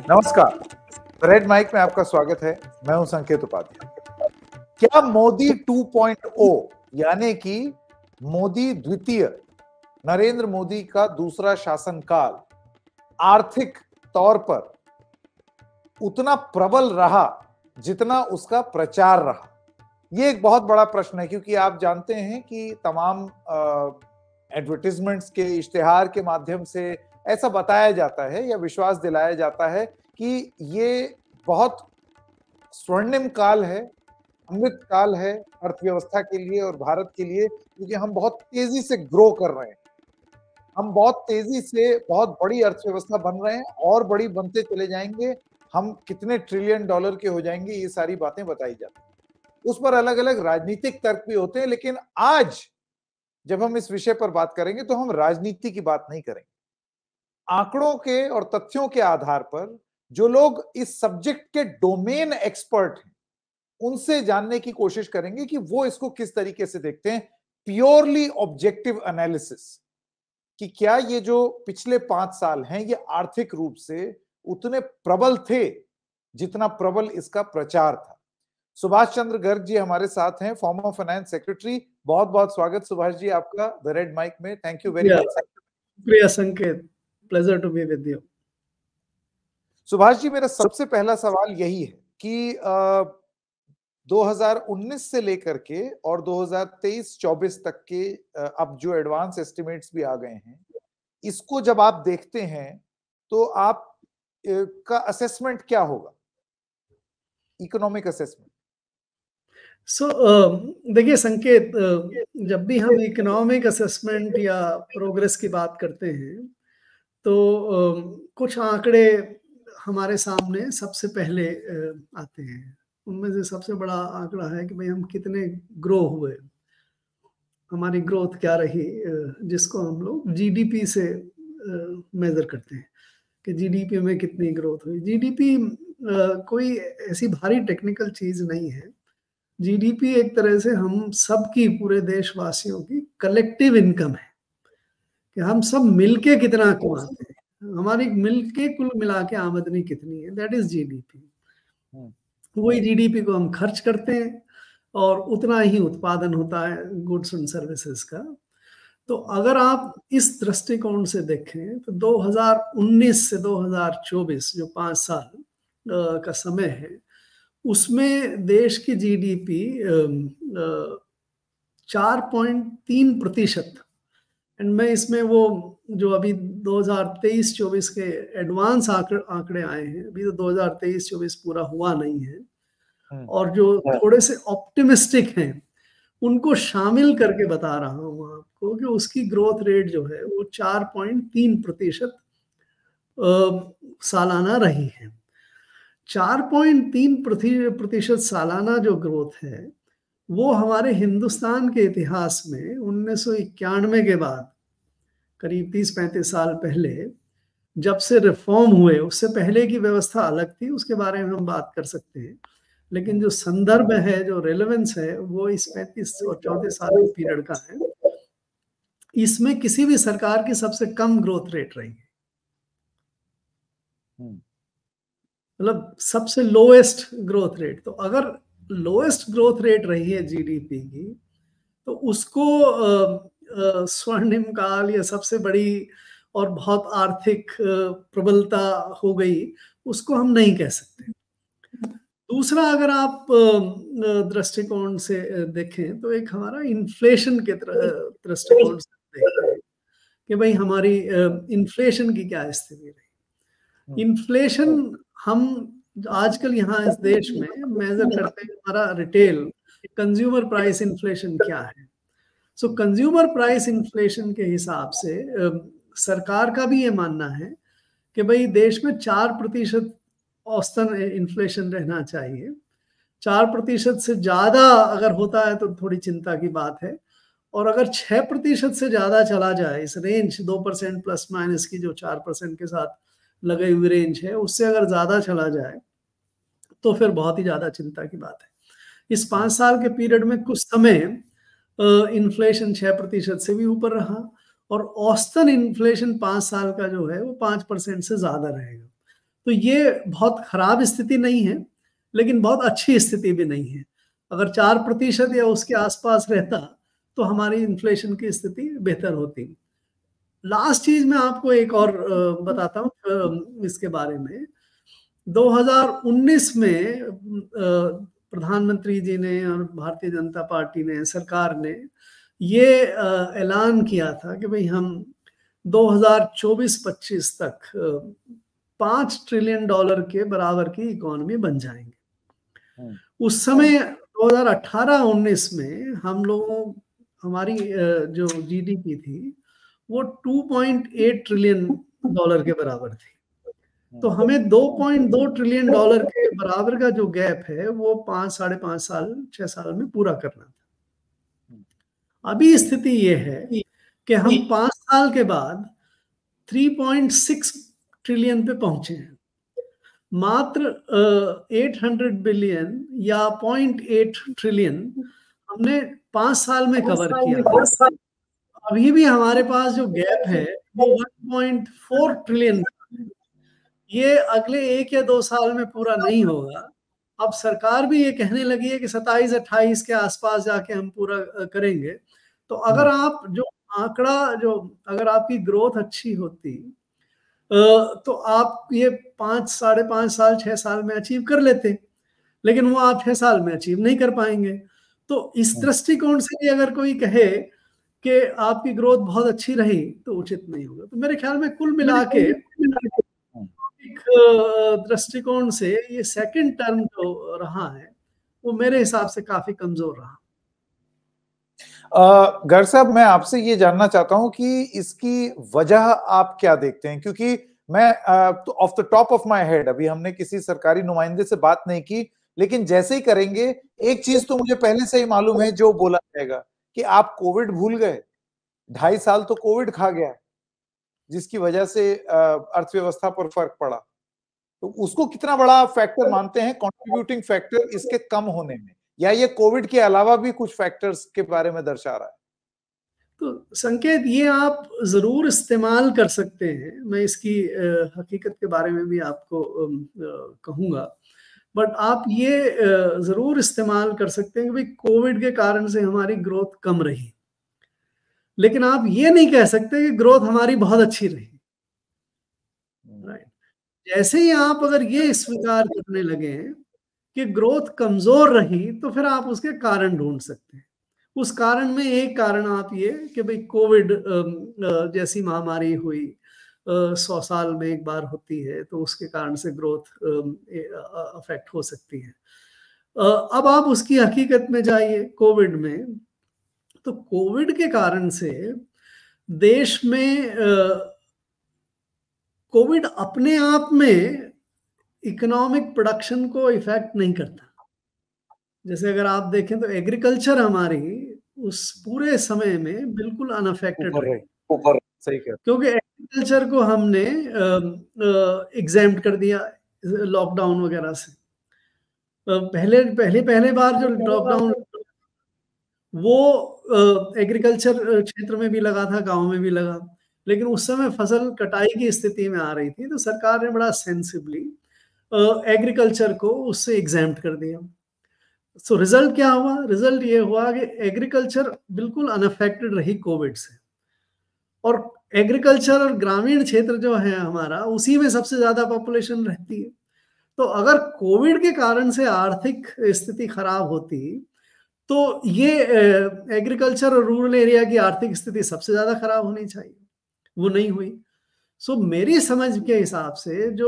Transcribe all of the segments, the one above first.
नमस्कार, red Mic में आपका स्वागत है। मैं हूं संकेत उपाध्याय। क्या मोदी 2.0 यानी कि मोदी द्वितीय, नरेंद्र मोदी का दूसरा शासनकाल आर्थिक तौर पर उतना प्रबल रहा जितना उसका प्रचार रहा? ये एक बहुत बड़ा प्रश्न है, क्योंकि आप जानते हैं कि तमाम एडवर्टाइजमेंट्स के इश्तिहार के माध्यम से ऐसा बताया जाता है या विश्वास दिलाया जाता है कि ये बहुत स्वर्णिम काल है, अमृत काल है अर्थव्यवस्था के लिए और भारत के लिए, क्योंकि हम बहुत तेजी से ग्रो कर रहे हैं। हम बहुत तेजी से बहुत बड़ी अर्थव्यवस्था बन रहे हैं और बड़ी बनते चले जाएंगे। हम कितने ट्रिलियन डॉलर के हो जाएंगे, ये सारी बातें बताई जाती हैं। उस पर अलग अलग राजनीतिक तर्क भी होते हैं, लेकिन आज जब हम इस विषय पर बात करेंगे तो हम राजनीति की बात नहीं करेंगे। आंकड़ों के और तथ्यों के आधार पर जो लोग इस सब्जेक्ट के डोमेन एक्सपर्ट हैं, उनसे जानने की कोशिश करेंगे कि वो इसको किस तरीके से देखते हैं। प्योरली ऑब्जेक्टिव एनालिसिस कि क्या ये जो पिछले 5 साल हैं ये आर्थिक रूप से उतने प्रबल थे जितना प्रबल इसका प्रचार था। सुभाष चंद्र गर्ग जी हमारे साथ हैं, फॉर्मर फाइनेंस सेक्रेटरी। बहुत बहुत स्वागत सुभाष जी आपका द रेड माइक में। Thank you very much. प्रिय Sanket, pleasure to be with you. Subhash ji, मेरा सबसे पहला सवाल यही है कि 2019 से लेकर के और 2023-24 तक के अब जो एडवांस एस्टिमेट्स भी आ गए हैं, इसको जब आप देखते हैं तो आप का असेसमेंट क्या होगा, इकोनॉमिक असेसमेंट? देखिए संकेत, जब भी हम इकोनॉमिक असेसमेंट या प्रोग्रेस की बात करते हैं तो कुछ आंकड़े हमारे सामने सबसे पहले आते हैं। उनमें से सबसे बड़ा आंकड़ा है कि भाई हम कितने ग्रो हुए, हमारी ग्रोथ क्या रही, जिसको हम लोग जीडीपी से मेजर करते हैं कि जीडीपी में कितनी ग्रोथ हुई। जीडीपी कोई ऐसी भारी टेक्निकल चीज नहीं है। जीडीपी एक तरह से हम सबकी, पूरे देशवासियों की कलेक्टिव इनकम है कि हम सब मिलके कितना कमाते हैं, हमारी मिलके कुल मिला के आमदनी कितनी है, दैट इज जीडीपी। वही जीडीपी को हम खर्च करते हैं और उतना ही उत्पादन होता है गुड्स एंड सर्विसेज का। तो अगर आप इस दृष्टिकोण से देखें तो 2019 से 2024 जो 5 साल का समय है, उसमें देश की जीडीपी 4.3%। एंड मैं इसमें वो जो अभी 2023-24 के एडवांस आंकड़े आए हैं, अभी तो 2023-24 पूरा हुआ नहीं है, और जो थोड़े से ऑप्टिमिस्टिक हैं उनको शामिल करके बता रहा हूँ आपको कि उसकी ग्रोथ रेट जो है वो 4.3% सालाना रही है। 4.3% सालाना जो ग्रोथ है वो हमारे हिंदुस्तान के इतिहास में 1991 के बाद करीब 30-35 साल पहले जब से रिफॉर्म हुए, उससे पहले की व्यवस्था अलग थी, उसके बारे में हम बात कर सकते हैं, लेकिन जो संदर्भ है, जो रेलेवेंस है, वो इस 35 और 34 साल के पीरियड का है। इसमें किसी भी सरकार की सबसे कम ग्रोथ रेट रही है, मतलब सबसे लोएस्ट ग्रोथ रेट। तो अगर लोएस्ट ग्रोथ रेट रही है जीडीपी की, तो उसको स्वर्णिम काल या सबसे बड़ी और बहुत आर्थिक प्रबलता हो गई, उसको हम नहीं कह सकते। दूसरा, अगर आप दृष्टिकोण से देखें तो एक हमारा इन्फ्लेशन के दृष्टिकोण से देखें कि भाई हमारी इन्फ्लेशन की क्या स्थिति रही। इन्फ्लेशन हम आजकल यहाँ इस देश में मेजर करते हैं, हमारा रिटेल कंज्यूमर प्राइस इन्फ्लेशन क्या है। सो कंज्यूमर प्राइस इन्फ्लेशन के हिसाब से सरकार का भी ये मानना है कि भाई देश में 4% औसतन इन्फ्लेशन रहना चाहिए। 4% से ज्यादा अगर होता है तो थोड़ी चिंता की बात है, और अगर 6% से ज्यादा चला जाए, इस रेंज 2% प्लस माइनस की जो 4% के साथ लगे हुई रेंज है, उससे अगर ज्यादा चला जाए तो फिर बहुत ही ज्यादा चिंता की बात है। इस 5 साल के पीरियड में कुछ समय इन्फ्लेशन 6% से भी ऊपर रहा, और औसतन इन्फ्लेशन 5 साल का जो है वो 5% से ज्यादा रहेगा। तो ये बहुत खराब स्थिति नहीं है, लेकिन बहुत अच्छी स्थिति भी नहीं है। अगर 4% या उसके आसपास रहता तो हमारी इन्फ्लेशन की स्थिति बेहतर होती। लास्ट चीज मैं आपको एक और बताता हूँ इसके बारे में। 2019 में प्रधानमंत्री जी ने और भारतीय जनता पार्टी ने, सरकार ने ये ऐलान किया था कि भाई हम 2024-25 तक $5 ट्रिलियन के बराबर की इकोनॉमी बन जाएंगे। उस समय 2018-19 में हम लोगों, हमारी जो जीडीपी थी वो 2.8 ट्रिलियन डॉलर के बराबर थी। तो हमें 2.2 ट्रिलियन डॉलर के बराबर का जो गैप है वो 5-5.5 साल 6 साल में पूरा करना था। अभी स्थिति ये है कि हम 5 साल के बाद 3.6 ट्रिलियन पे पहुंचे हैं। मात्र 800 बिलियन या 0.8 ट्रिलियन हमने 5 साल में कवर किया। अभी भी हमारे पास जो गैप है वो 1.4 ट्रिलियन, ये अगले 1 या 2 साल में पूरा नहीं होगा। अब सरकार भी ये कहने लगी है कि 27-28 के आसपास जाके हम पूरा करेंगे। तो अगर आप जो आंकड़ा, जो अगर आपकी ग्रोथ अच्छी होती तो आप ये 5-5.5 साल 6 साल में अचीव कर लेते, लेकिन वो आप 6 साल में अचीव नहीं कर पाएंगे। तो इस दृष्टिकोण से भी अगर कोई कहे कि आपकी ग्रोथ बहुत अच्छी रही तो उचित नहीं होगा। तो मेरे ख्याल में कुल मिला के एक दृष्टिकोण से ये सेकंड टर्म जो रहा है वो मेरे हिसाब से काफी कमजोर रहा। गर्ग साहब, मैं आपसे ये जानना चाहता हूं कि इसकी वजह आप क्या देखते हैं, क्योंकि मैं off the top of my head, अभी हमने किसी सरकारी नुमाइंदे से बात नहीं की, लेकिन जैसे ही करेंगे एक चीज तो मुझे पहले से ही मालूम है जो बोला जाएगा कि आप कोविड भूल गए। 2.5 साल तो कोविड खा गया, जिसकी वजह से अर्थव्यवस्था पर फर्क पड़ा। तो उसको कितना बड़ा फैक्टर मानते हैं, कंट्रीब्यूटिंग फैक्टर इसके कम होने में, या ये कोविड के अलावा भी कुछ फैक्टर्स के बारे में दर्शा रहा है? तो संकेत ये आप जरूर इस्तेमाल कर सकते हैं, मैं इसकी हकीकत के बारे में भी आपको कहूंगा, बट आप ये जरूर इस्तेमाल कर सकते हैं कि भाई कोविड के कारण से हमारी ग्रोथ कम रही, लेकिन आप ये नहीं कह सकते कि ग्रोथ हमारी बहुत अच्छी रही। राइट? जैसे ही आप अगर ये स्वीकार करने लगे कि ग्रोथ कमजोर रही तो फिर आप उसके कारण ढूंढ सकते हैं। उस कारण में एक कारण आप ये कि भाई कोविड जैसी महामारी हुई, 100 साल में एक बार होती है, तो उसके कारण से ग्रोथ अफेक्ट हो सकती है। अब आप उसकी हकीकत में जाइए कोविड में, तो कोविड के कारण से देश में कोविड अपने आप में इकोनॉमिक प्रोडक्शन को इफेक्ट नहीं करता। जैसे अगर आप देखें तो एग्रीकल्चर हमारी उस पूरे समय में बिल्कुल अनअफेक्टेड रही, सही कह, क्योंकि एग्रीकल्चर को हमने एग्जैम्प्ट कर दिया लॉकडाउन वगैरह से। पहले बार जो लॉकडाउन वो एग्रीकल्चर क्षेत्र में भी लगा था, गांव में भी लगा, लेकिन उस समय फसल कटाई की स्थिति में आ रही थी, तो सरकार ने बड़ा सेंसिबली एग्रीकल्चर को उससे एग्जैम्प्ट कर दिया। सो रिजल्ट क्या हुआ? रिजल्ट ये हुआ कि एग्रीकल्चर बिल्कुल अनअफेक्टेड रही कोविड से, और एग्रीकल्चर और ग्रामीण क्षेत्र जो है हमारा, उसी में सबसे ज्यादा पॉपुलेशन रहती है। तो अगर कोविड के कारण से आर्थिक स्थिति खराब होती तो ये एग्रीकल्चर और रूरल एरिया की आर्थिक स्थिति सबसे ज्यादा खराब होनी चाहिए, वो नहीं हुई। सो मेरी समझ के हिसाब से जो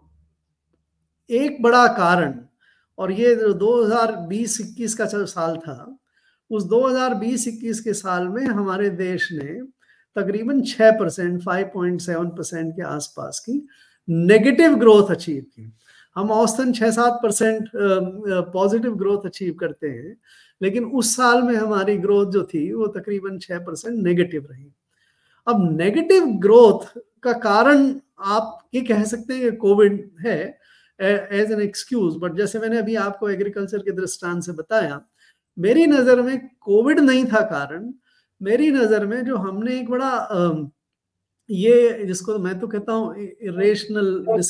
एक बड़ा कारण, और ये जो 2020-21 का साल था, उस 2020-21 के साल में हमारे देश ने तकरीबन 6%, 5.7% के आसपास की नेगेटिव ग्रोथ अचीव की। हम औसतन 6-7% पॉजिटिव ग्रोथ अचीव करते हैं, लेकिन उस साल में हमारी ग्रोथ जो थी वो तकरीबन 6% नेगेटिव रही। अब नेगेटिव ग्रोथ का कारण आप ये कह सकते हैं कि कोविड है एज एन एक्सक्यूज, बट जैसे मैंने अभी आपको एग्रीकल्चर के दृष्टांत से बताया, मेरी नजर में कोविड नहीं था कारण। मेरी नजर में जो हमने एक बड़ा ये जिसको मैं तो कहता हूँ इरेशनल डिसीजन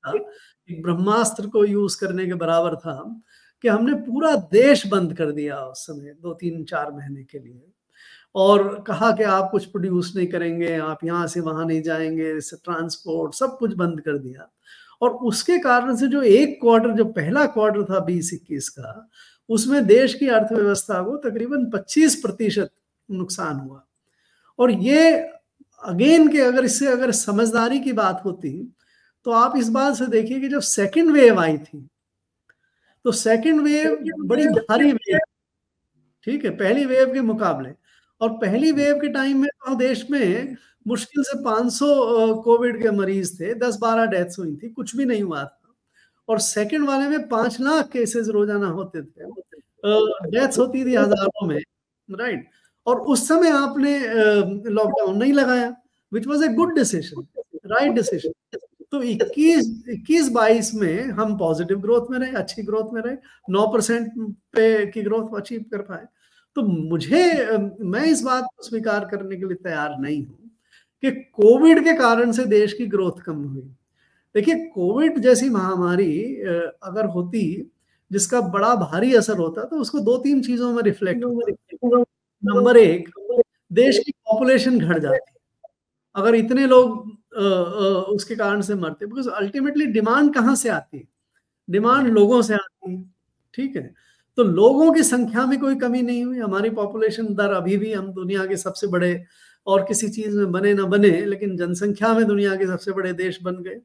था, एक ब्रह्मास्त्र को यूज करने के बराबर था कि हमने पूरा देश बंद कर दिया उस समय 2-3-4 महीने के लिए, और कहा कि आप कुछ प्रोड्यूस नहीं करेंगे, आप यहाँ से वहां नहीं जाएंगे, ट्रांसपोर्ट सब कुछ बंद कर दिया। और उसके कारण से जो एक क्वार्टर, जो पहला क्वार्टर था 2021 का, उसमें देश की अर्थव्यवस्था को तकरीबन 25% नुकसान हुआ। और ये अगेन के अगर समझदारी की बात होती तो आप इस बात से देखिए कि जब सेकंड वेव आई थी तो सेकंड वेव बड़ी भारी वेव, ठीक है, पहली वेव के मुकाबले। और पहली वेव के टाइम में तो देश में मुश्किल से 500 कोविड के मरीज थे, 10-12 डेथ्स हुई थी, कुछ भी नहीं हुआ था। और सेकंड वाले में 5 लाख केसेस रोजाना होते थे, डेथ्स होती थी हजारों में, राइट। और उस समय आपने लॉकडाउन नहीं लगाया, which was a good decision, right decision. तो 21-22 में हम पॉजिटिव ग्रोथ में रहे, अच्छी ग्रोथ में रहे, 9% पे की ग्रोथ अचीव कर पाए। तो मैं इस बात को स्वीकार करने के लिए तैयार नहीं हूं कि कोविड के कारण से देश की ग्रोथ कम हुई। देखिए, कोविड जैसी महामारी अगर होती जिसका बड़ा भारी असर होता तो उसको 2-3 चीजों में रिफ्लेक्ट होता। नंबर 1, देश की पॉपुलेशन घट जाती अगर इतने लोग उसके कारण से मरते, बिकॉज अल्टीमेटली डिमांड कहाँ से आती है? डिमांड लोगों से आती है, ठीक है। तो लोगों की संख्या में कोई कमी नहीं हुई, हमारी पॉपुलेशन दर अभी भी, हम दुनिया के सबसे बड़े, और किसी चीज में बने ना बने, लेकिन जनसंख्या में दुनिया के सबसे बड़े देश बन गए।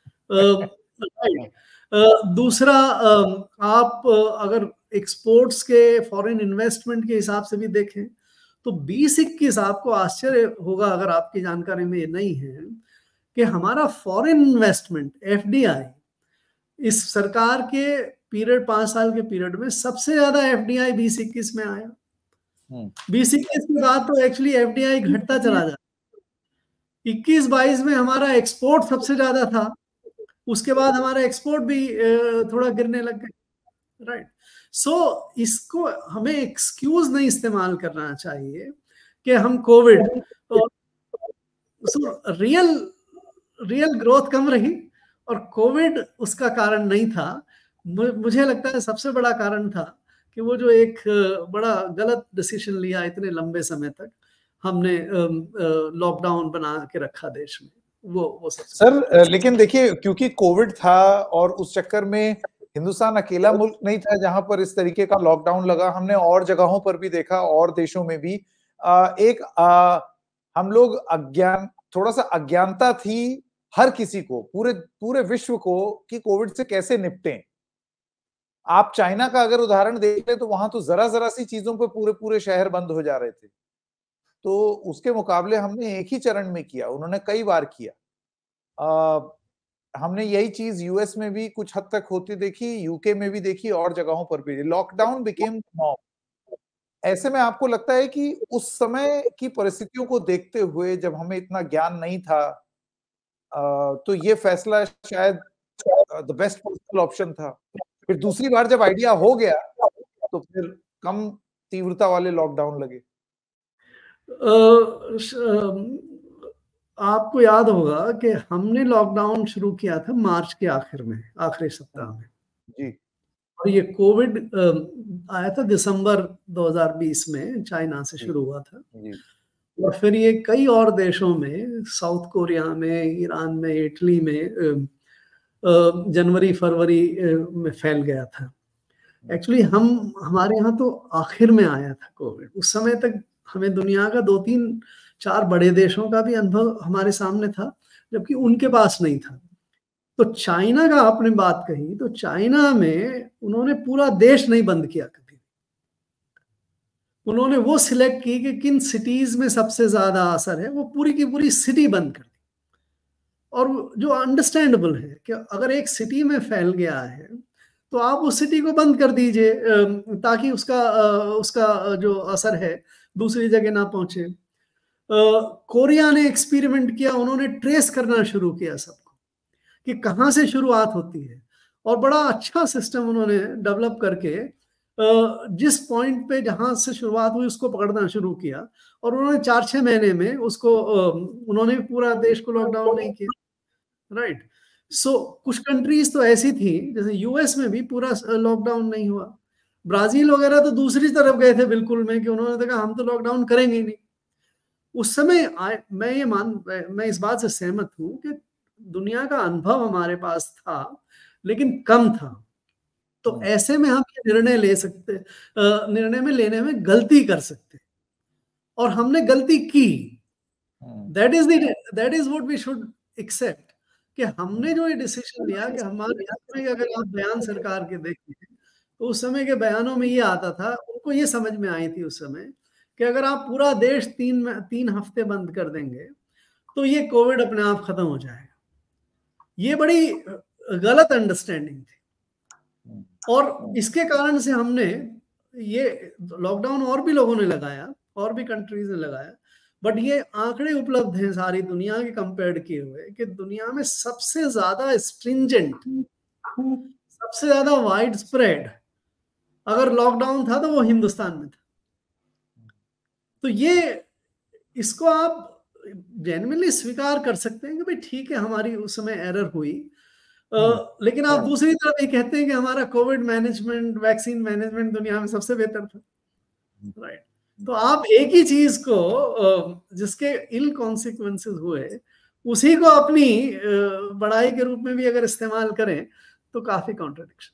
दूसरा, आप अगर एक्सपोर्ट्स के, फॉरेन इन्वेस्टमेंट के हिसाब से भी देखें तो 20-21 आपको आश्चर्य होगा अगर आपकी जानकारी में ये नहीं है कि हमारा फॉरेन इन्वेस्टमेंट एफडीआई इस सरकार के पीरियड, 5 साल के पीरियड में सबसे ज्यादा एफडीआई 20-21 में आया। 20-21 के बाद तो एक्चुअली एफडीआई घटता चला जाता, 21-22 में हमारा एक्सपोर्ट सबसे ज्यादा था, उसके बाद हमारा एक्सपोर्ट भी थोड़ा गिरने लग गया, राइट। सो इसको हमें एक्सक्यूज नहीं इस्तेमाल करना चाहिए कि हम कोविड, रियल ग्रोथ कम रही और कोविड उसका कारण नहीं था। मुझे लगता है सबसे बड़ा कारण था कि वो जो एक बड़ा गलत डिसीजन लिया इतने लंबे समय तक, हमने लॉकडाउन बना के रखा देश में, वो सर। लेकिन देखिए, क्योंकि कोविड था और उस चक्कर में हिंदुस्तान अकेला मुल्क नहीं था जहां पर इस तरीके का लॉकडाउन लगा, हमने और जगहों पर भी देखा, और देशों में भी हम लोग थोड़ा सा अज्ञानता थी हर किसी को, पूरे विश्व को, कि कोविड से कैसे निपटें। आप चाइना का अगर उदाहरण देख ले तो वहां तो जरा सी चीजों पे पूरे शहर बंद हो जा रहे थे। तो उसके मुकाबले हमने एक ही चरण में किया, उन्होंने कई बार किया। हमने यही चीज यूएस में भी कुछ हद तक होती देखी, यूके में भी देखी, और जगहों पर भी। Lockdown became norm. ऐसे में आपको लगता है कि उस समय की परिस्थितियों को देखते हुए, जब हमें इतना ज्ञान नहीं था, तो ये फैसला शायद द बेस्ट पॉसिबल ऑप्शन था? फिर दूसरी बार जब आइडिया हो गया तो फिर कम तीव्रता वाले लॉकडाउन लगे। आपको याद होगा कि हमने लॉकडाउन शुरू किया था मार्च के आखिरी सप्ताह में जी। और ये कोविड आया था दिसंबर 2020 में, चाइना से शुरू हुआ था जी। और फिर ये कई और देशों में, साउथ कोरिया में, ईरान में, इटली में जनवरी फरवरी में फैल गया था। एक्चुअली हमारे यहाँ तो आखिर में आया था कोविड। उस समय तक हमें दुनिया का 2-3-4 बड़े देशों का भी अनुभव हमारे सामने था, जबकि उनके पास नहीं था। तो चाइना का आपने बात कही, तो चाइना में उन्होंने पूरा देश नहीं बंद किया कभी। उन्होंने वो सिलेक्ट की कि किन सिटीज में सबसे ज्यादा असर है, वो पूरी की पूरी सिटी बंद कर दी। और जो अंडरस्टैंडेबल है कि अगर एक सिटी में फैल गया है तो आप उस सिटी को बंद कर दीजिए ताकि उसका जो असर है दूसरी जगह ना पहुंचे। कोरिया ने एक्सपेरिमेंट किया, उन्होंने ट्रेस करना शुरू किया सबको कि कहाँ से शुरुआत होती है, और बड़ा अच्छा सिस्टम उन्होंने डेवलप करके जिस पॉइंट पे जहां से शुरुआत हुई उसको पकड़ना शुरू किया, और उन्होंने 4-6 महीने में उसको उन्होंने पूरा देश को लॉकडाउन नहीं किया, राइट। कुछ कंट्रीज तो ऐसी थी, जैसे यूएस में भी पूरा लॉकडाउन नहीं हुआ। ब्राजील वगैरह तो दूसरी तरफ गए थे बिल्कुल में, कि उन्होंने तो कहा हम तो लॉकडाउन करेंगे ही नहीं। उस समय मैं इस बात से सहमत हूं कि दुनिया का अनुभव हमारे पास था लेकिन कम था। तो ऐसे में हम ये निर्णय ले सकते, निर्णय में लेने में गलती कर सकते, और हमने गलती की। That is what we should accept, कि हमने जो ये डिसीजन लिया कि हमारे समय, अगर आप बयान सरकार के देखें तो उस समय के बयानों में ये आता था, उनको ये समझ में आई थी उस समय कि अगर आप पूरा देश 3 हफ्ते बंद कर देंगे तो ये कोविड अपने आप खत्म हो जाएगा। ये बड़ी गलत अंडरस्टैंडिंग थी, और इसके कारण से हमने ये लॉकडाउन और भी लोगों ने लगाया, और भी कंट्रीज ने लगाया, बट ये आंकड़े उपलब्ध हैं सारी दुनिया के कंपेयर किए हुए कि दुनिया में सबसे ज्यादा स्ट्रिंजेंट, सबसे ज्यादा वाइड स्प्रेड अगर लॉकडाउन था तो वो हिंदुस्तान में था। तो ये, इसको आप जेन्युइनली स्वीकार कर सकते हैं कि भाई ठीक है, हमारी उस समय एरर हुई, लेकिन आप दूसरी तरफ ये कहते हैं कि हमारा कोविड मैनेजमेंट, वैक्सीन मैनेजमेंट दुनिया में सबसे बेहतर था, राइट। तो आप एक ही चीज को, जिसके इल कॉन्सिक्वेंसेस हुए, उसी को अपनी बड़ाई के रूप में भी अगर इस्तेमाल करें तो काफी कॉन्ट्रडिक्शन।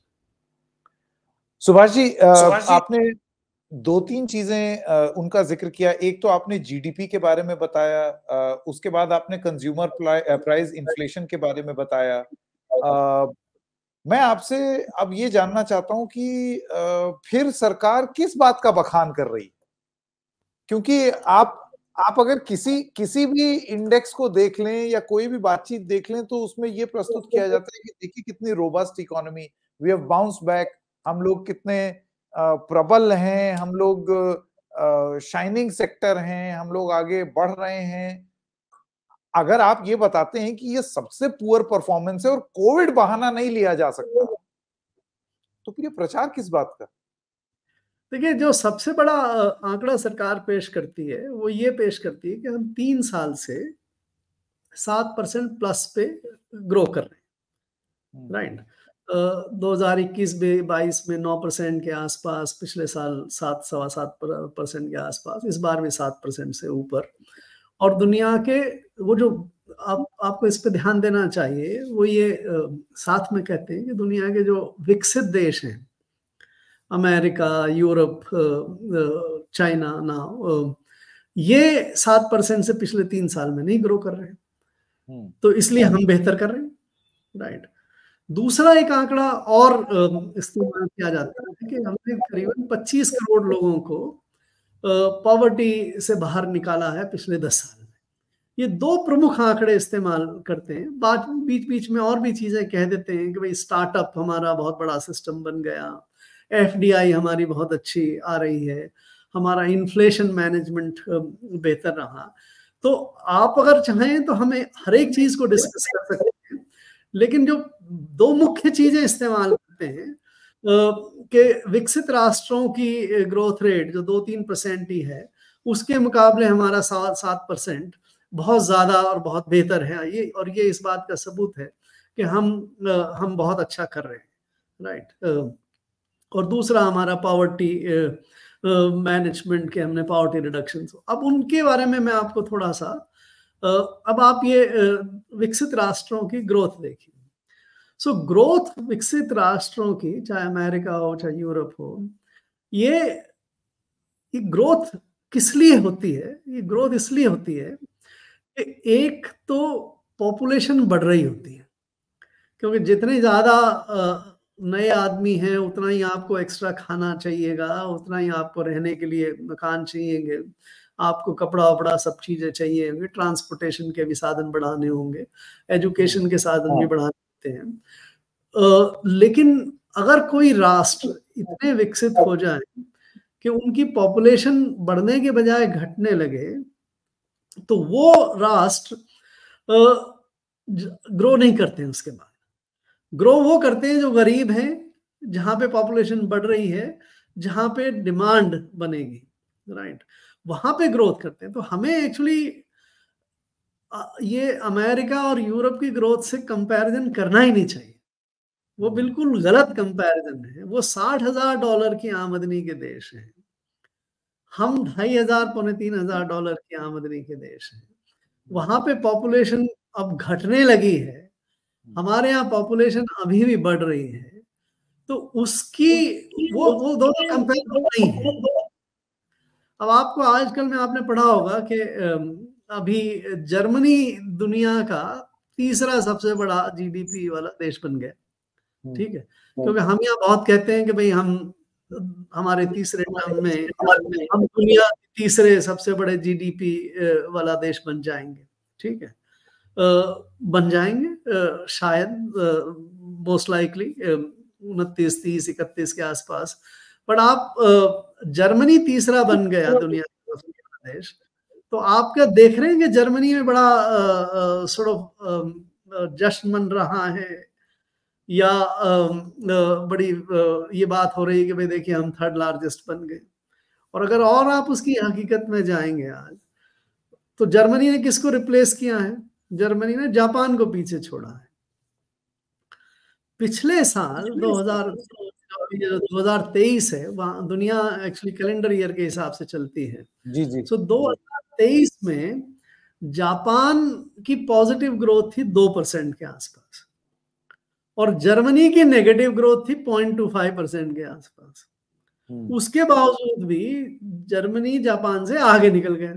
सुभाष जी, आपने 2-3 चीजें उनका जिक्र किया। एक तो आपने जीडीपी के बारे में बताया, उसके बाद आपने कंज्यूमर प्राइस इन्फ्लेशन के बारे में बताया। मैं आपसे अब ये जानना चाहता हूं कि फिर सरकार किस बात का बखान कर रही है? क्योंकि आप अगर किसी भी इंडेक्स को देख लें या कोई भी बातचीत देख लें तो उसमें ये प्रस्तुत किया जाता है कि देखिए कितनी robust economy, we have bounce back, हम लोग कितने प्रबल हैं, हम लोग शाइनिंग सेक्टर हैं, हम लोग आगे बढ़ रहे हैं। अगर आप ये बताते हैं कि ये सबसे पुअर परफॉर्मेंस है और कोविड बहाना नहीं लिया जा सकता, तो फिर ये प्रचार किस बात का? देखिए, जो सबसे बड़ा आंकड़ा सरकार पेश करती है वो ये पेश करती है कि हम 3 साल से 7% प्लस पे ग्रो कर रहे हैं, राइट। 2021-22 में 9% के आसपास, पिछले साल 7-7.25% के आसपास, इस बार भी 7% से ऊपर। और दुनिया के वो जो आपको इस पे ध्यान देना चाहिए, वो ये साथ में कहते हैं कि दुनिया के जो विकसित देश हैं, अमेरिका, यूरोप, चाइना ना, ये 7% से पिछले 3 साल में नहीं ग्रो कर रहे हैं, तो इसलिए हम बेहतर कर रहे हैं, राइट। दूसरा एक आंकड़ा और इस्तेमाल किया जाता है कि हमने करीबन 25 करोड़ लोगों को पॉवर्टी से बाहर निकाला है पिछले 10 साल में। ये 2 प्रमुख आंकड़े इस्तेमाल करते हैं। बीच बीच में और भी चीजें कह देते हैं कि भाई स्टार्टअप हमारा बहुत बड़ा सिस्टम बन गया, एफडीआई हमारी बहुत अच्छी आ रही है, हमारा इन्फ्लेशन मैनेजमेंट बेहतर रहा। तो आप अगर चाहें तो हमें हर एक चीज को डिस्कस कर सकते हैं, लेकिन जो 2 मुख्य चीजें इस्तेमाल करते हैं कि विकसित राष्ट्रों की ग्रोथ रेट जो 2-3% ही है, उसके मुकाबले हमारा 7% बहुत ज्यादा और बहुत बेहतर है। ये इस बात का सबूत है कि हम बहुत अच्छा कर रहे हैं, राइट। और दूसरा हमारा पॉवर्टी मैनेजमेंट के, हमने पॉवर्टी रिडक्शन। अब उनके बारे में मैं आपको थोड़ा सा, अब आप ये विकसित राष्ट्रों की ग्रोथ देखिए। सो ग्रोथ विकसित राष्ट्रों की, चाहे अमेरिका हो चाहे यूरोप हो, ये ग्रोथ किस लिए होती है? ये ग्रोथ इसलिए होती है कि एक तो पॉपुलेशन बढ़ रही होती है, क्योंकि जितने ज्यादा नए आदमी हैं उतना ही आपको एक्स्ट्रा खाना चाहिएगा, उतना ही आपको रहने के लिए मकान चाहिएंगे, आपको कपड़ा वपड़ा सब चीजें चाहिए होंगे, ट्रांसपोर्टेशन के भी साधन बढ़ाने होंगे, एजुकेशन के साधन भी बढ़ाने हैं। लेकिन अगर कोई राष्ट्र इतने विकसित हो जाए कि उनकी पॉपुलेशन बढ़ने के बजाय घटने लगे, तो वो राष्ट्र ग्रो नहीं करते हैं। उसके बाद ग्रो वो करते हैं जो गरीब हैं, जहां पे पॉपुलेशन बढ़ रही है, जहां पे डिमांड बनेगी, राइट, वहां पे ग्रोथ करते हैं। तो हमें एक्चुअली ये अमेरिका और यूरोप की ग्रोथ से कंपैरिजन करना ही नहीं चाहिए। वो बिल्कुल गलत कंपैरिजन है। वो $60,000 की आमदनी के देश हैं, हम $2,500 पौने $3,000 की आमदनी के देश हैं। वहां पे पॉपुलेशन अब घटने लगी है, हमारे यहाँ पॉपुलेशन अभी भी बढ़ रही है, तो उसकी वो दोनों कंपेरेबल नहीं है। अब आपको आजकल में आपने पढ़ा होगा कि अभी जर्मनी दुनिया का तीसरा सबसे बड़ा जीडीपी वाला देश बन गया, ठीक है, क्योंकि हम यहाँ बहुत कहते हैं कि भाई हम हमारे तीसरे टर्म में हम दुनिया के तीसरे सबसे बड़े जीडीपी वाला देश बन जाएंगे, ठीक है, बन जाएंगे शायद, मोस्ट लाइकली 29, 30, 31 के आसपास। बट आप जर्मनी तीसरा बन गया दुनिया का सबसे बड़ा देश, तो आप क्या देख रहे हैं कि जर्मनी में बड़ा जश्न मन रहा है, या बड़ी ये बात हो रही है कि भाई देखिए हम थर्ड लार्जेस्ट बन गए। और अगर और आप उसकी हकीकत में जाएंगे आज, तो जर्मनी ने किसको रिप्लेस किया है? जर्मनी ने जापान को पीछे छोड़ा है। पिछले साल 2023 है, वहां दुनिया एक्चुअली कैलेंडर ईयर के हिसाब से चलती है जी जी। सो 2023 में जापान की पॉजिटिव ग्रोथ थी 2% के आसपास, और जर्मनी की नेगेटिव ग्रोथ थी 0.25% के आसपास। उसके बावजूद भी जर्मनी जापान से आगे निकल गए।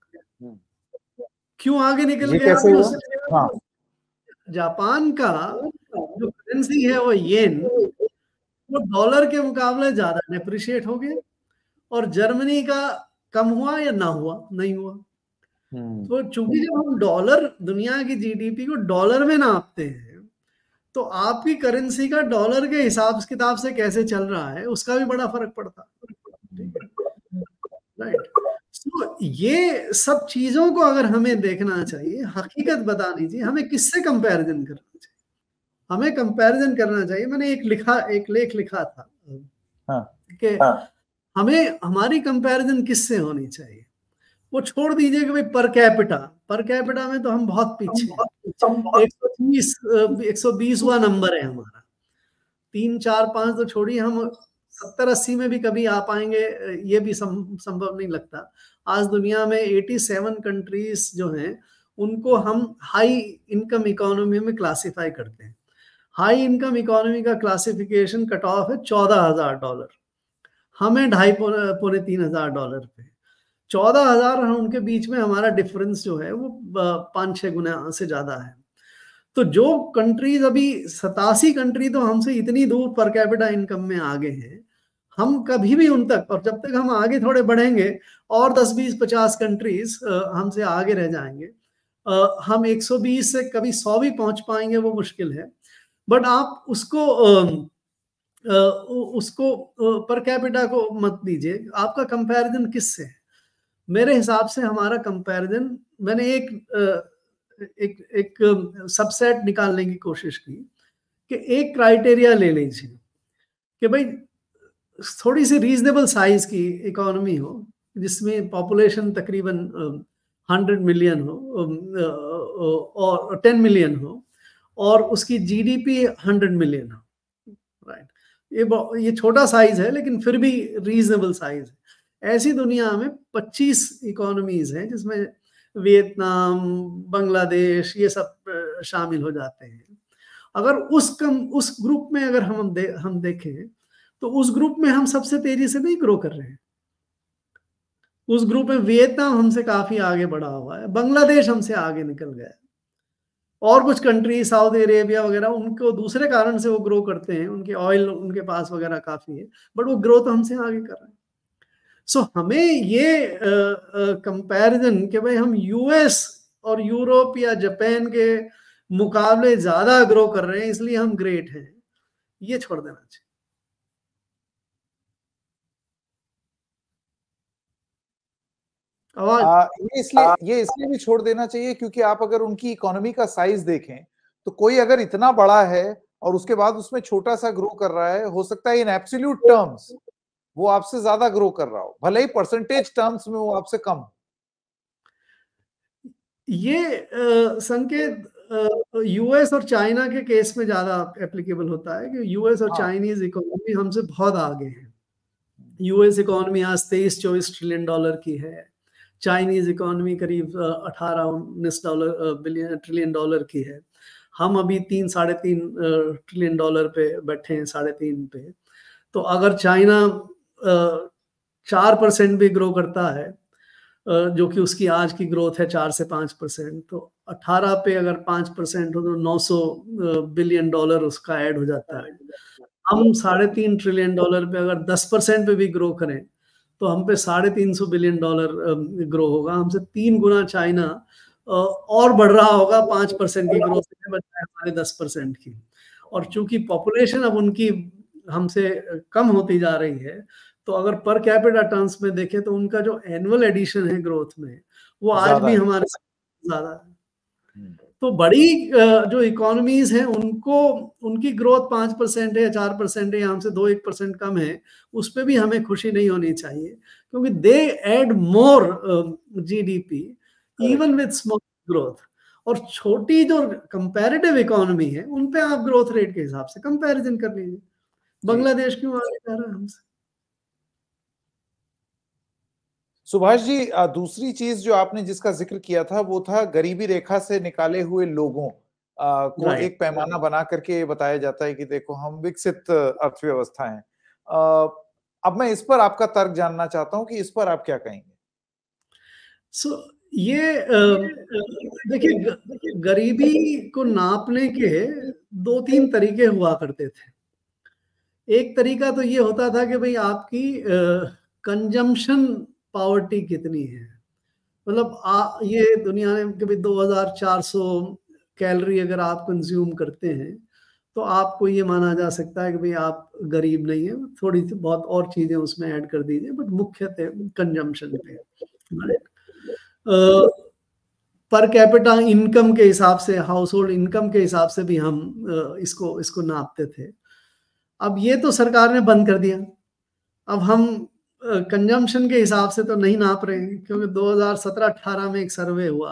क्यों आगे निकल गया? हाँ। जापान का जो करेंसी है वो येन, वो डॉलर के मुकाबले ज्यादा डेप्रिशिएट हो गया, और जर्मनी का कम हुआ या ना हुआ? नहीं हुआ। तो चूंकि जब हम डॉलर, दुनिया की जीडीपी को डॉलर में नापते हैं, तो आपकी करेंसी का डॉलर के हिसाब किताब से कैसे चल रहा है उसका भी बड़ा फर्क पड़ता है, राइट। तो ये सब चीजों को अगर हमें देखना चाहिए, हकीकत बतानी चाहिए, हमें किससे कंपैरिजन करना चाहिए? हमें कंपैरिजन करना चाहिए, मैंने एक लेख लिखा था कि हमें हमारी कंपैरिजन किससे होनी चाहिए। वो छोड़ दीजिए कि भाई पर कैपिटा में तो हम बहुत पीछे हैं। 120वां नंबर है हमारा, 3, 4, 5 तो छोड़िए, हम 70-80 में भी कभी आ पाएंगे ये भी संभव नहीं लगता। आज दुनिया में 87 कंट्रीज जो हैं उनको हम हाई इनकम इकोनॉमी में क्लासिफाई करते हैं। हाई इनकम इकोनॉमी का क्लासिफिकेशन कट ऑफ है $14,000, हमें $2,500-3,000 पे। 14,000 और उनके बीच में हमारा डिफरेंस जो है वो 5-6 गुना से ज्यादा है। तो जो कंट्रीज अभी 87 कंट्री तो हमसे इतनी दूर पर कैपिटा इनकम में आगे हैं, हम कभी भी उन तक, और जब तक हम आगे थोड़े बढ़ेंगे और 10, 20, 50 कंट्रीज हमसे आगे रह जाएंगे। हम 120 से कभी 100 भी पहुंच पाएंगे, वो मुश्किल है। बट आप उसको पर कैपिटा को मत दीजिए, आपका कंपैरिजन किससे है? मेरे हिसाब से हमारा कंपैरिजन, मैंने एक सबसेट निकालने की कोशिश की कि एक क्राइटेरिया ले लीजिए कि भाई थोड़ी सी रीजनेबल साइज की इकोनॉमी हो, जिसमें पॉपुलेशन तकरीबन 100 मिलियन हो और 10 मिलियन हो, और उसकी जीडीपी 100 मिलियन हो, राइट। ये छोटा साइज है लेकिन फिर भी रीजनेबल साइज है। ऐसी दुनिया में 25 इकोनॉमीज हैं जिसमें वियतनाम, बांग्लादेश, ये सब शामिल हो जाते हैं। अगर उस ग्रुप में अगर हम देखें तो उस ग्रुप में हम सबसे तेजी से नहीं ग्रो कर रहे हैं। उस ग्रुप में वियतनाम हमसे काफी आगे बढ़ा हुआ है, बांग्लादेश हमसे आगे निकल गया, और कुछ कंट्री सऊदी अरेबिया वगैरह, उनको दूसरे कारण से वो ग्रो करते हैं, उनके ऑयल उनके पास वगैरह काफी है, बट वो ग्रो तो हमसे आगे कर रहे हैं। सो हमें ये कंपैरिजन कि भाई हम यूएस और यूरोप या जापान के मुकाबले ज्यादा ग्रो कर रहे हैं इसलिए हम ग्रेट हैं, ये छोड़ देना चाहिए। ये इसलिए भी छोड़ देना चाहिए क्योंकि आप अगर उनकी इकोनॉमी का साइज देखें तो कोई अगर इतना बड़ा है और उसके बाद उसमें छोटा सा ग्रो कर रहा है, हो सकता है इन एब्सोल्यूट टर्म्स वो आपसे ज्यादा ग्रो कर रहा हो, भले ही परसेंटेज टर्म्स में वो आपसे कम। ये संकेत यूएस और चाइना के केस में ज्यादा एप्लीकेबल होता है कि यूएस और चाइनीज इकोनॉमी हमसे बहुत आगे है। यूएस इकोनॉमी आज 23-24 ट्रिलियन डॉलर की है, चाइनीज इकोनॉमी करीब 18-19 ट्रिलियन डॉलर की है। हम अभी 3-3.5 ट्रिलियन डॉलर पे बैठे हैं, 3.5 पे। तो अगर चाइना 4% भी ग्रो करता है, जो कि उसकी आज की ग्रोथ है 4 से 5%, तो 18 पे अगर 5% हो तो 900 बिलियन डॉलर उसका ऐड हो जाता है। हम 3.5 ट्रिलियन डॉलर पे अगर 10% पे भी ग्रो करें तो हम पे 350 बिलियन डॉलर ग्रो होगा। हमसे 3 गुना चाइना और बढ़ रहा होगा 5% की ग्रोथ के बजाय हमारे 10% की। और चूंकि पॉपुलेशन अब उनकी हमसे कम होती जा रही है, तो अगर पर कैपिटा टर्म्स में देखें तो उनका जो एनुअल एडिशन है ग्रोथ में, वो आज भी हमारे ज्यादा है। तो बड़ी जो इकोनॉमीज हैं उनको, उनकी ग्रोथ 5% है, 4% है, हमसे 2-1% कम है, उस पर भी हमें खुशी नहीं होनी चाहिए, क्योंकि they add more GDP even with small growth. और छोटी जो कंपैरेटिव इकोनॉमी है उन पे आप ग्रोथ रेट के हिसाब से कंपैरिजन कर लीजिए। बांग्लादेश क्यों आगे जा रहा है हमसे? सुभाष जी, दूसरी चीज जो आपने जिसका जिक्र किया था वो था गरीबी रेखा से निकाले हुए लोगों को एक पैमाना बना करके बताया जाता है कि देखो हम विकसित अर्थव्यवस्था हैं। अब मैं इस पर आपका तर्क जानना चाहता हूं कि इस पर आप क्या कहेंगे? ये देखिए, गरीबी को नापने के 2-3 तरीके हुआ करते थे। एक तरीका तो ये होता था कि भाई आपकी कंजम्पशन पावर्टी कितनी है, मतलब ये दुनिया में कभी 2400 कैलोरी अगर आप कंज्यूम करते हैं तो आपको ये माना जा सकता है कि भाई आप गरीब नहीं है। थोड़ी सी बहुत और चीजें उसमें ऐड कर दीजिए, बट मुख्यतः कंजम्पशन पे। पर कैपिटा इनकम के हिसाब से, हाउस होल्ड इनकम के हिसाब से भी हम इसको नापते थे। अब ये तो सरकार ने बंद कर दिया। अब हम कंजम्पशन के हिसाब से तो नहीं नाप रहे हैं, क्योंकि 2017-18 में एक सर्वे हुआ,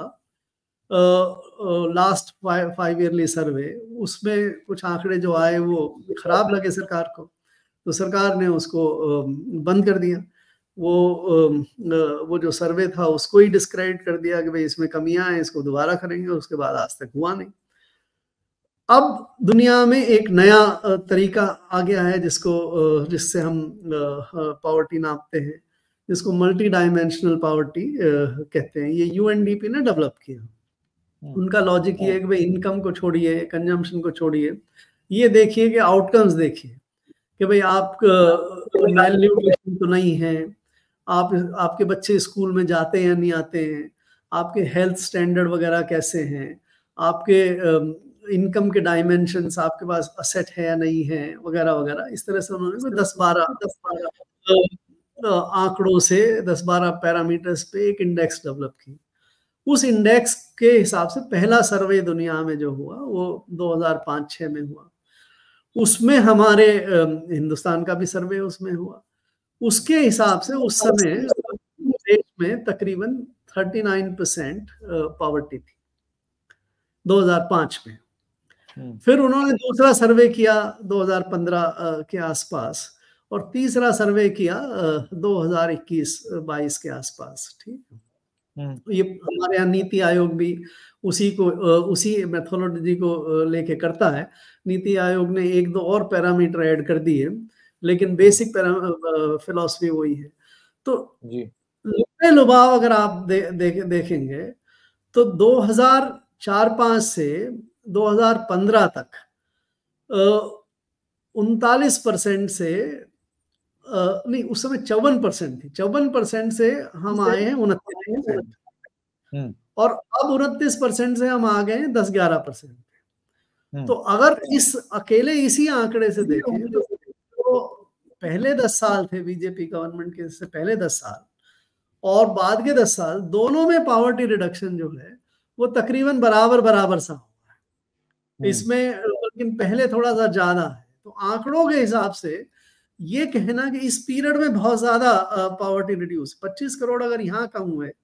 लास्ट 5 ईयरली सर्वे, उसमें कुछ आंकड़े जो आए वो खराब लगे सरकार को, तो सरकार ने उसको बंद कर दिया। वो जो सर्वे था उसको ही डिस्क्रेडिट कर दिया कि भाई इसमें कमियां हैं, इसको दोबारा करेंगे। उसके बाद आज तक हुआ नहीं। अब दुनिया में एक नया तरीका आ गया है जिससे हम पावर्टी नापते हैं, जिसको मल्टी डायमेंशनल पावर्टी कहते हैं। ये यूएनडीपी ने डेवलप किया। उनका लॉजिक ये है कि भाई इनकम को छोड़िए, कंजम्पशन को छोड़िए, ये देखिए कि आउटकम्स देखिए कि भाई आप मेल न्यूट्रिशन तो नहीं है, आपके बच्चे स्कूल में जाते हैं या नहीं आते हैं, आपके हेल्थ स्टैंडर्ड वगैरह कैसे हैं, आपके इनकम के डायमेंशंस, आपके पास असेट है या नहीं है, वगैरह वगैरह। इस तरह से उन्होंने 10-12 आंकड़ों से 10-12 पैरामीटर्स पे एक इंडेक्स डेवलप की। उस इंडेक्स के हिसाब से पहला सर्वे दुनिया में जो हुआ वो 2005-6 में हुआ। उसमें हमारे हिंदुस्तान का भी सर्वे उसमें हुआ। उसके हिसाब से उस समय देश में तकरीबन 39% पॉवर्टी थी 2005 में। फिर उन्होंने दूसरा सर्वे किया 2015 के आसपास, और तीसरा सर्वे किया 2021-22 के आसपास। ठीक, ये हमारे यहाँ नीति आयोग भी उसी मेथोडोलॉजी को लेके करता है। नीति आयोग ने 1-2 और पैरामीटर ऐड कर दिए, लेकिन बेसिक फिलॉसफी वही है। तो लुभाव अगर आप देखेंगे तो 2004-5 से 2015 तक 39% से नहीं, उस समय 54% थी, 54% से हम आए हैं 29%, और अब 29% से हम आ गए हैं 10-11%। तो अगर इसी आंकड़े से देखें तो पहले 10 साल थे बीजेपी गवर्नमेंट के, से पहले 10 साल और बाद के 10 साल, दोनों में पावर्टी रिडक्शन जो है वो तकरीबन बराबर सा हुआ है। इसमें लेकिन पहले थोड़ा सा ज्यादा है। तो आंकड़ों के हिसाब से ये कहना कि इस पीरियड में बहुत ज्यादा पावर्टी रिड्यूस, 25 करोड़ अगर यहाँ कम हुए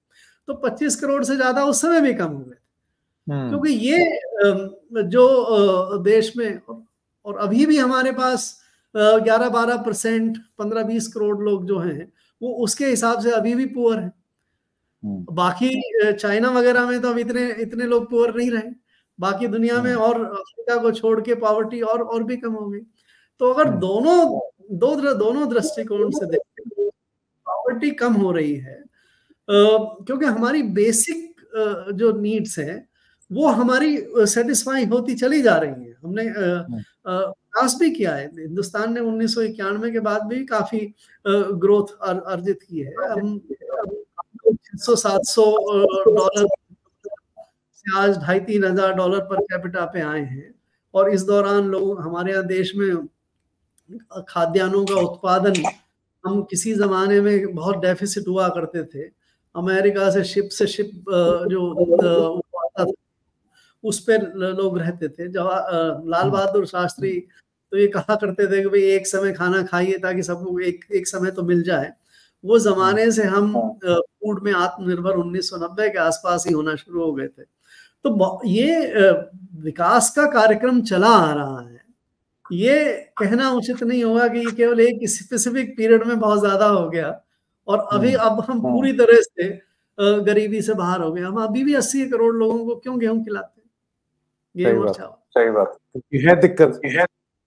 तो 25 करोड़ से ज्यादा उस समय भी कम हो गए, क्योंकि ये जो देश में, और अभी भी हमारे पास 11-12%, 15-20 करोड़ लोग जो हैं वो उसके हिसाब से अभी भी पुअर हैं। बाकी चाइना वगैरह में तो अब इतने लोग पुअर नहीं रहे, बाकी दुनिया में और अफ्रीका को छोड़ के पॉवर्टी और भी कम हो गई। तो अगर दोनों दृष्टिकोण से देखें, पॉवर्टी कम हो रही है क्योंकि हमारी बेसिक जो नीड्स हैं वो हमारी सेटिस्फाई होती चली जा रही है। हमने विकास भी किया है, हिंदुस्तान ने 1991 के बाद भी काफी ग्रोथ अर्जित की है। हम 600-700 डॉलर से आज $2,500-3,000 पर कैपिटा पे आए हैं, और इस दौरान लोग हमारे यहाँ देश में खाद्यान्नों का उत्पादन, हम किसी जमाने में बहुत डेफिसिट हुआ करते थे, अमेरिका से शिप जो आता था उस पर लोग रहते थे। लाल बहादुर शास्त्री तो ये कहा करते थे कि भाई एक समय खाना खाइए ताकि सबको एक समय तो मिल जाए। वो जमाने से हम फूड में आत्मनिर्भर 1990 के आसपास ही होना शुरू हो गए थे। तो ये विकास का कार्यक्रम चला आ रहा है। ये कहना उचित नहीं होगा कि ये केवल एक स्पेसिफिक पीरियड में बहुत ज्यादा हो गया और अब हम पूरी तरह से गरीबी से बाहर हो गए। हम अभी भी 80 करोड़ लोगों को क्यों गेहूं खिलाते हैं? सही बात है, दिक्कत है।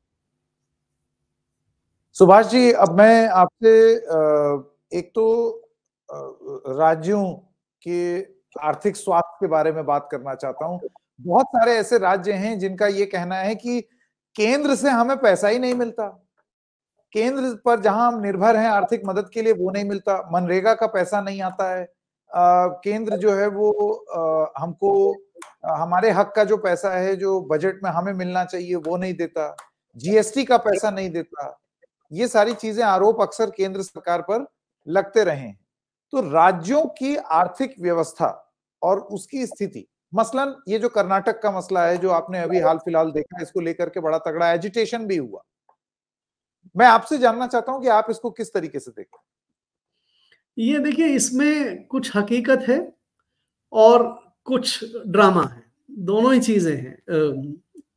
सुभाष जी, अब मैं आपसे एक तो राज्यों के आर्थिक स्वास्थ्य के बारे में बात करना चाहता हूं। बहुत सारे ऐसे राज्य हैं जिनका ये कहना है कि केंद्र से हमें पैसा ही नहीं मिलता, केंद्र पर जहां हम निर्भर हैं आर्थिक मदद के लिए वो नहीं मिलता, मनरेगा का पैसा नहीं आता है, केंद्र जो है वो हमको हमारे हक का जो पैसा है जो बजट में हमें मिलना चाहिए वो नहीं देता, जीएसटी का पैसा नहीं देता। ये सारी चीजें आरोप अक्सर केंद्र सरकार पर लगते रहे हैं। तो राज्यों की आर्थिक व्यवस्था और उसकी स्थिति, मसलन ये जो कर्नाटक का मसला है जो आपने अभी हाल फिलहाल देखा, इसको लेकर के बड़ा तगड़ा एजिटेशन भी हुआ। मैं आपसे जानना चाहता हूं कि आप इसको किस तरीके से देखते हैं? ये देखिए, इसमें कुछ हकीकत है और कुछ ड्रामा है, दोनों ही चीजें हैं।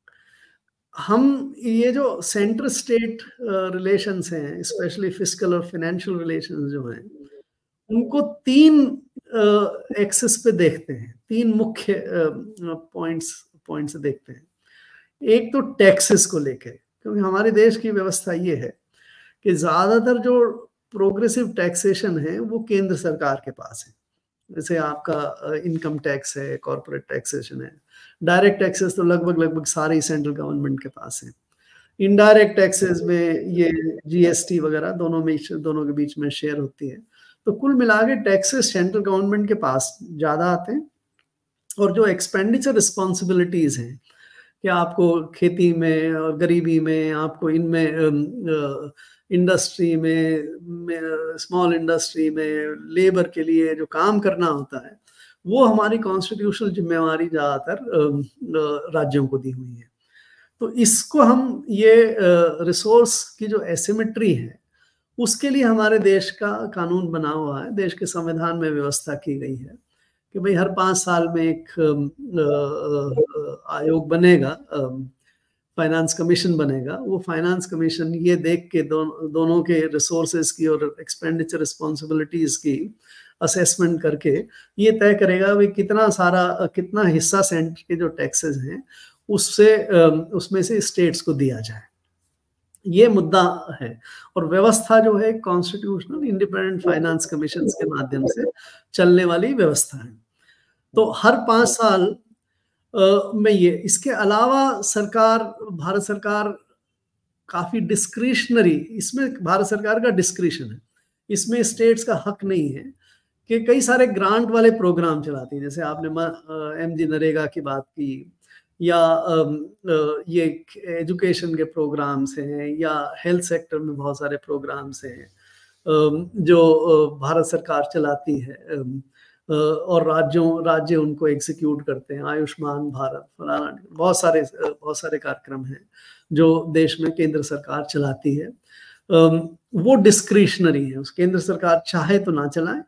हम ये जो सेंटर स्टेट रिलेशंस हैं, स्पेशली फिस्कल और फाइनेंशियल रिलेशंस जो हैं, उनको 3 एक्सिस पे देखते हैं, 3 मुख्य पॉइंट्स देखते हैं। एक तो टैक्सेस को लेकर, क्योंकि हमारे देश की व्यवस्था ये है कि ज्यादातर जो प्रोग्रेसिव टैक्सेशन है वो केंद्र सरकार के पास है। जैसे आपका इनकम टैक्स है, कॉर्पोरेट टैक्सेशन है, डायरेक्ट टैक्सेस तो लगभग सारे सेंट्रल गवर्नमेंट के पास है। इनडायरेक्ट टैक्सेस में ये जीएसटी वगैरह दोनों के बीच में शेयर होती है। तो कुल मिला के टैक्सेस सेंट्रल गवर्नमेंट के पास ज्यादा आते हैं, और जो एक्सपेंडिचर रिस्पॉन्सिबिलिटीज हैं कि आपको खेती में और गरीबी में, आपको इनमें इंडस्ट्री में, स्मॉल इंडस्ट्री में लेबर के लिए जो काम करना होता है, वो हमारी कॉन्स्टिट्यूशनल जिम्मेवारी ज्यादातर राज्यों को दी हुई है। तो इसको हम ये रिसोर्स की जो एसिमेट्री है उसके लिए हमारे देश का कानून बना हुआ है, देश के संविधान में व्यवस्था की गई है कि भाई हर 5 साल में एक आयोग बनेगा, फाइनेंस कमीशन बनेगा। वो फाइनेंस कमीशन ये देख के दोनों के रिसोर्सेज की और एक्सपेंडिचर रिस्पॉन्सिबिलिटीज की असेसमेंट करके ये तय करेगा भाई कितना हिस्सा सेंटर के जो टैक्सेस हैं उसमें से स्टेट्स को दिया जाए। ये मुद्दा है, और व्यवस्था जो है कॉन्स्टिट्यूशनल इंडिपेंडेंट फाइनेंस कमीशन के माध्यम से चलने वाली व्यवस्था है। तो हर 5 साल में ये, इसके अलावा भारत सरकार काफी डिस्क्रिशनरी, इसमें भारत सरकार का डिस्क्रिशन है, इसमें स्टेट्स का हक नहीं है कि कई सारे ग्रांट वाले प्रोग्राम चलाती है। जैसे आपने MG नरेगा की बात की, या ये एजुकेशन के प्रोग्राम्स हैं, या हेल्थ सेक्टर में बहुत सारे प्रोग्राम्स हैं जो भारत सरकार चलाती है, और राज्य उनको एग्जीक्यूट करते हैं। आयुष्मान भारत, बहुत सारे कार्यक्रम हैं जो देश में केंद्र सरकार चलाती है। वो डिस्क्रिशनरी है, उस केंद्र सरकार चाहे तो ना चलाए,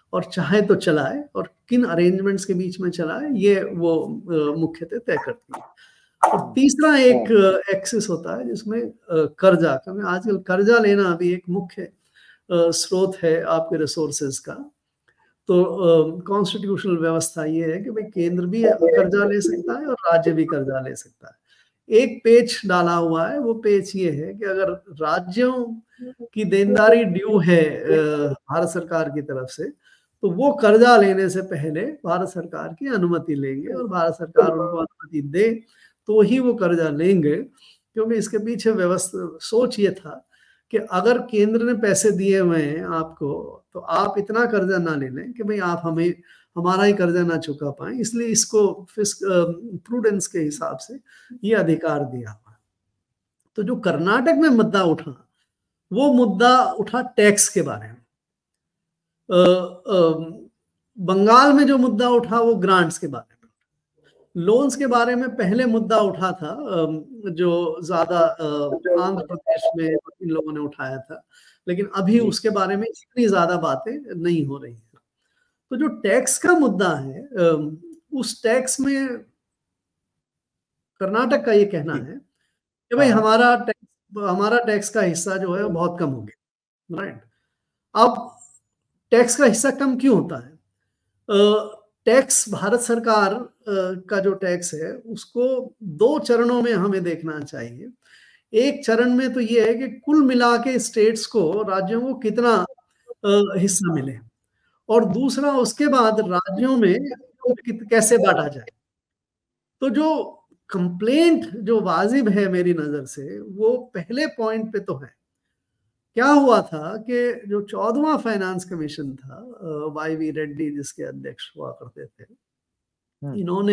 और चाहे तो चलाए, और किन अरेंजमेंट्स के बीच में चलाए, ये वो मुख्यतः तय करती है। और तीसरा एक एक्सिस होता है जिसमें कर्जा, क्योंकि आजकल कर्जा लेना भी एक मुख्य स्रोत है आपके रिसोर्सेज का। तो कॉन्स्टिट्यूशनल व्यवस्था ये है कि भाई केंद्र भी कर्जा ले सकता है और राज्य भी कर्जा ले सकता है। एक पेच डाला हुआ है, वो पेच ये है कि अगर राज्यों की देनदारी ड्यू है भारत सरकार की तरफ से, तो वो कर्जा लेने से पहले भारत सरकार की अनुमति लेंगे, और भारत सरकार उनको अनुमति दे तो ही वो कर्जा लेंगे। क्योंकि इसके पीछे व्यवस्था सोच ये था कि अगर केंद्र ने पैसे दिए हुए हैं आपको, तो आप इतना कर्जा ना ले लें कि भाई आप हमें हमारा ही कर्जा ना चुका पाए, इसलिए इसको प्रूडेंस के हिसाब से ये अधिकार दिया हुआ। तो जो कर्नाटक में मुद्दा उठा, वो मुद्दा उठा टैक्स के बारे में। बंगाल में जो मुद्दा उठा वो ग्रांट्स के बारे में। लोन्स के बारे में पहले मुद्दा उठा था जो ज्यादा आंध्र प्रदेश में इन लोगों ने उठाया था, लेकिन अभी उसके बारे में इतनी ज्यादा बातें नहीं हो रही हैं। तो जो टैक्स का मुद्दा है, उस टैक्स में कर्नाटक का ये कहना है कि भाई हमारा टैक्स का हिस्सा जो है वो बहुत कम हो गया, राइट। अब टैक्स का हिस्सा कम क्यों होता है? टैक्स, भारत सरकार का जो टैक्स है उसको 2 चरणों में हमें देखना चाहिए। एक चरण में तो ये है कि कुल मिला के स्टेट्स को, राज्यों को कितना हिस्सा मिले, और दूसरा उसके बाद राज्यों में कैसे बांटा जाए। तो जो कंप्लेंट जो वाजिब है मेरी नजर से, वो पहले पॉइंट पे तो है। क्या हुआ था कि जो 14वां फाइनेंस कमीशन था, वाई.वी. रेड्डी जिसके अध्यक्ष हुआ करते थे, इन्होंने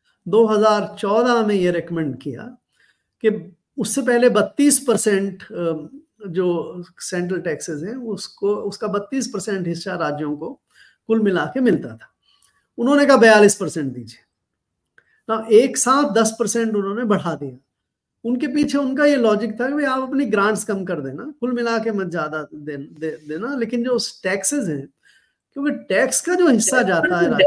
2014 में ये रेकमेंड किया कि उससे पहले 32% जो सेंट्रल टैक्सेस हैं उसका 32% हिस्सा राज्यों को कुल मिला के मिलता था। उन्होंने कहा 42% दीजिए। ना एक साथ 10% उन्होंने बढ़ा दिया। उनके पीछे उनका ये लॉजिक था कि भाई आप अपनी ग्रांट्स कम कर देना, कुल मिला के मत ज्यादा देना, लेकिन जो टैक्सेस हैं, क्योंकि टैक्स का जो हिस्सा जाता है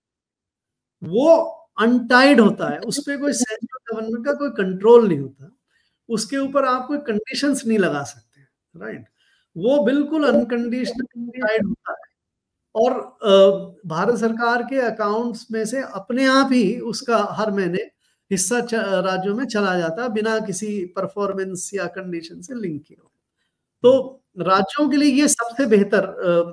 वो अनटाइड होता है, उस पर कोई सेंट्रल गवर्नमेंट का कोई कंट्रोल नहीं होता, उसके ऊपर आप कोई कंडीशंस नहीं लगा सकते, राइट। वो बिल्कुल अनकंडीशनल टाइड होता है, और भारत सरकार के अकाउंट्स में से अपने आप ही उसका हर महीने हिस्सा राज्यों में चला जाता बिना किसी परफॉर्मेंस या कंडीशन से लिंक किए। तो राज्यों के लिए ये सबसे बेहतर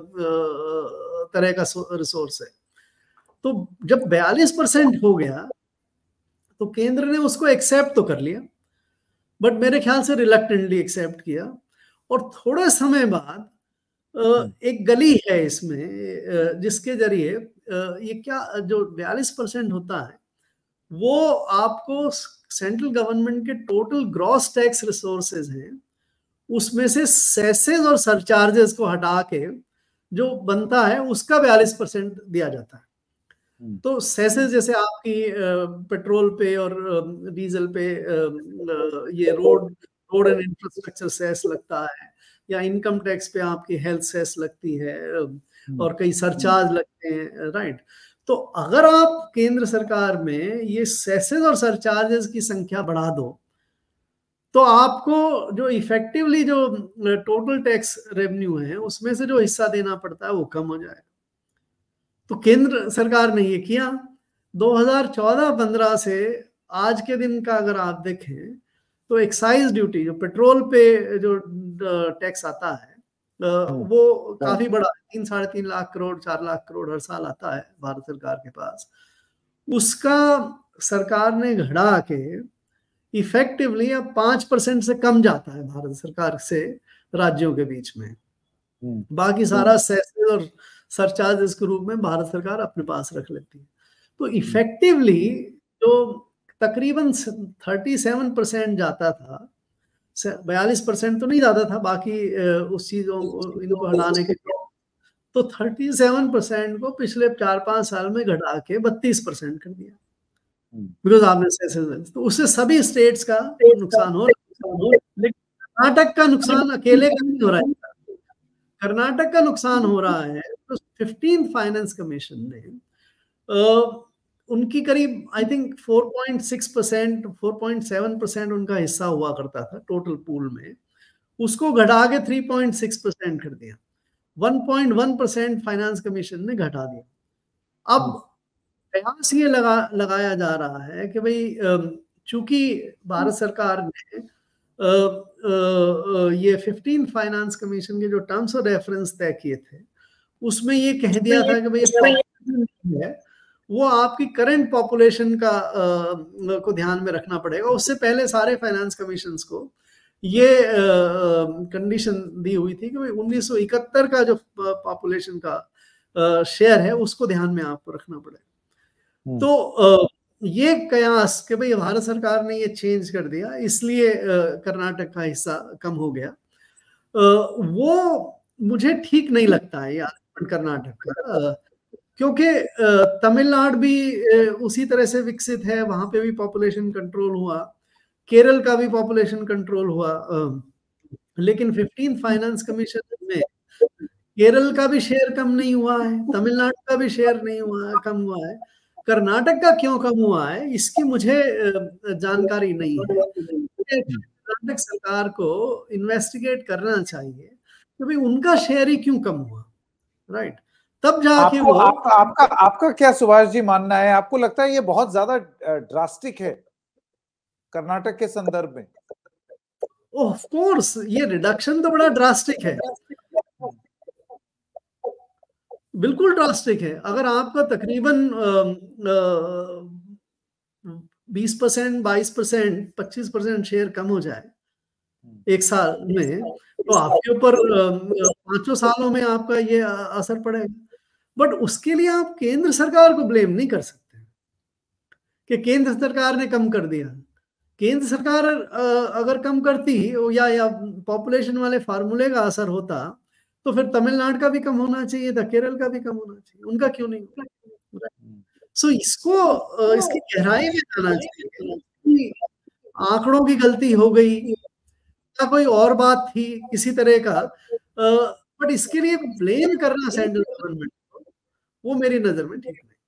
तरह का रिसोर्स है। तो जब 42% हो गया तो केंद्र ने उसको एक्सेप्ट तो कर लिया, बट मेरे ख्याल से रिलक्टेंटली एक्सेप्ट किया। और थोड़े समय बाद एक गली है इसमें जिसके जरिए ये क्या जो 42% होता है वो आपको सेंट्रल गवर्नमेंट के टोटल ग्रॉस टैक्स रिसोर्सेज हैं उसमें से सेसेस और सरचार्जेस को हटा के जो बनता है उसका 42% दिया जाता है। तो सेसेस जैसे आपकी पेट्रोल पे और डीजल पे ये रोड एंड इंफ्रास्ट्रक्चर सेस लगता है, या इनकम टैक्स पे आपकी हेल्थ सेस लगती है, और कई सरचार्ज लगते हैं, राइट। तो अगर आप केंद्र सरकार में ये सेसेस और सरचार्जेस की संख्या बढ़ा दो तो आपको जो इफेक्टिवली जो टोटल टैक्स रेवेन्यू है उसमें से जो हिस्सा देना पड़ता है वो कम हो जाए। तो केंद्र सरकार ने ये किया। 2014-15 से आज के दिन का अगर आप देखें तो एक्साइज ड्यूटी जो पेट्रोल पे जो टैक्स आता है वो काफी बड़ा 3-3.5 लाख करोड़ 4 लाख करोड़ हर साल आता है भारत सरकार के पास। उसका सरकार ने घटा के इफेक्टिवली अब 5% से कम जाता है भारत सरकार से राज्यों के बीच में। बाकी सारा सेसेस और सरचार्जेस के रूप में भारत सरकार अपने पास रख लेती है। तो इफेक्टिवली जो तकरीबन 37% जाता था, 42% तो नहीं जाता था बाकी उस चीजों इनको हटाने के लिए, तो 37% को पिछले 4-5 साल में घटा के 32% कर दिया, बिकॉज आपने तो उससे सभी स्टेट्स का नुकसान हो रहा है। लेकिन कर्नाटक का नुकसान अकेले का नहीं हो रहा है, कर्नाटक का नुकसान हो रहा है तो 15th फाइनेंस कमीशन ने उनकी करीब आई थिंक 4.6%, 4.7% उनका हिस्सा हुआ करता था टोटल पूल में, उसको घटा के 3.6% कर दिया। 1.1% फाइनेंस कमीशन ने घटा दिया। अब प्रयास ये लगाया जा रहा है कि भाई चूंकि भारत सरकार ने ये 15th फाइनेंस कमीशन के जो टर्म्स ऑफ रेफरेंस तय किए थे उसमें ये कह दिया था कि भाई है वो आपकी करंट पॉपुलेशन का को ध्यान में रखना पड़ेगा। उससे पहले सारे फाइनेंस कमीशंस को ये कंडीशन दी हुई थी कि भाई 1971 का जो पॉपुलेशन का शेयर है उसको ध्यान में आपको रखना पड़ेगा। तो ये कयास कि भाई भारत सरकार ने ये चेंज कर दिया इसलिए कर्नाटक का हिस्सा कम हो गया, वो मुझे ठीक नहीं लगता है यार कर्नाटक का, क्योंकि तमिलनाडु भी उसी तरह से विकसित है, वहां पे भी पॉपुलेशन कंट्रोल हुआ, केरल का भी पॉपुलेशन कंट्रोल हुआ, लेकिन 15th फाइनेंस कमीशन में केरल का भी शेयर कम नहीं हुआ है, तमिलनाडु का भी शेयर नहीं हुआ है, कम हुआ है। कर्नाटक का क्यों कम हुआ है इसकी मुझे जानकारी नहीं है। कर्नाटक सरकार को इन्वेस्टिगेट करना चाहिए कि भाई उनका शेयर ही क्यों कम हुआ, राइट? तब जाके वो आपका क्या सुभाष जी मानना है? आपको लगता है ये बहुत ज्यादा ड्रास्टिक है कर्नाटक के संदर्भ में? ऑफ कोर्स ये रिडक्शन तो बड़ा ड्रास्टिक है, बिल्कुल ड्रास्टिक है। अगर आपका तकरीबन 20%, 22%, 25% शेयर कम हो जाए एक साल में, तो आपके ऊपर 5 सालों में आपका ये असर पड़ेगा। बट उसके लिए आप केंद्र सरकार को ब्लेम नहीं कर सकते कि केंद्र सरकार ने कम कर दिया। केंद्र सरकार अगर कम करती या पॉपुलेशन वाले फार्मूले का असर होता तो फिर तमिलनाडु का भी कम होना चाहिए था, केरल का भी कम होना चाहिए, उनका क्यों नहीं होता? सो इसको इसकी गहराई में जाना चाहिए। आंकड़ों की गलती हो गई या कोई और बात थी किसी तरह का, बट इसके लिए ब्लेम करना सेंट्रल गवर्नमेंट को, वो मेरी नजर में ठीक नहीं।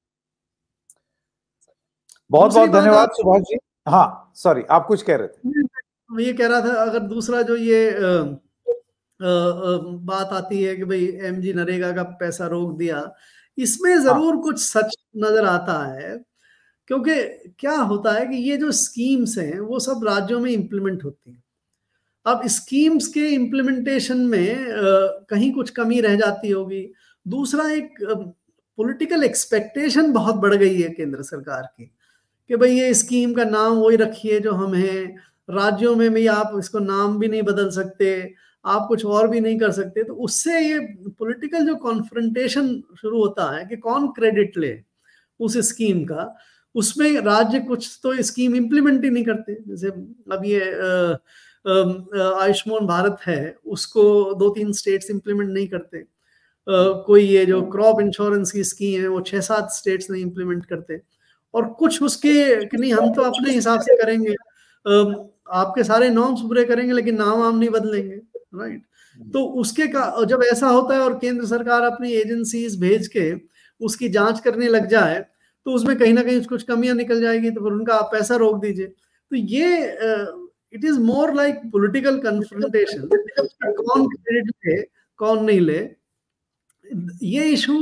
बहुत बहुत धन्यवाद सुभाष जी। हाँ सॉरी, आप कुछ कह रहे थे? ये कह रहा था, अगर दूसरा जो ये बात आती है कि भाई एमजी नरेगा का पैसा रोक दिया, इसमें जरूर कुछ सच नजर आता है, क्योंकि क्या होता है कि ये जो स्कीम्स हैं वो सब राज्यों में इंप्लीमेंट होती हैं। अब स्कीम्स के इम्प्लीमेंटेशन में कहीं कुछ कमी रह जाती होगी। दूसरा, एक पॉलिटिकल एक्सपेक्टेशन बहुत बढ़ गई है केंद्र सरकार की कि भाई ये स्कीम का नाम वही रखिए जो हम हैं, राज्यों में भी आप इसको नाम भी नहीं बदल सकते, आप कुछ और भी नहीं कर सकते। तो उससे ये पॉलिटिकल जो कॉन्फ्रंटेशन शुरू होता है कि कौन क्रेडिट ले उस स्कीम का, उसमें राज्य कुछ तो स्कीम इम्प्लीमेंट ही नहीं करते। जैसे अब ये आयुष्मान भारत है, उसको 2-3 स्टेट्स इम्प्लीमेंट नहीं करते। कोई ये जो क्रॉप इंश्योरेंस की स्कीम है वो 6-7 स्टेट्स नहीं इम्प्लीमेंट करते, और कुछ उसके कि नहीं हम तो अपने हिसाब से करेंगे, आपके सारे नॉर्म्स पूरे करेंगे लेकिन नाम हम नहीं बदलेंगे, राइट? तो उसके का जब ऐसा होता है और केंद्र सरकार अपनी एजेंसीज भेज के उसकी जांच करने लग जाए तो उसमें कहीं ना कहीं कुछ कमियां निकल जाएगी, तो फिर उनका आप पैसा रोक दीजिए। तो ये it is more like political confrontation, कौन क्रेडिट ले कौन नहीं ले। ये इशू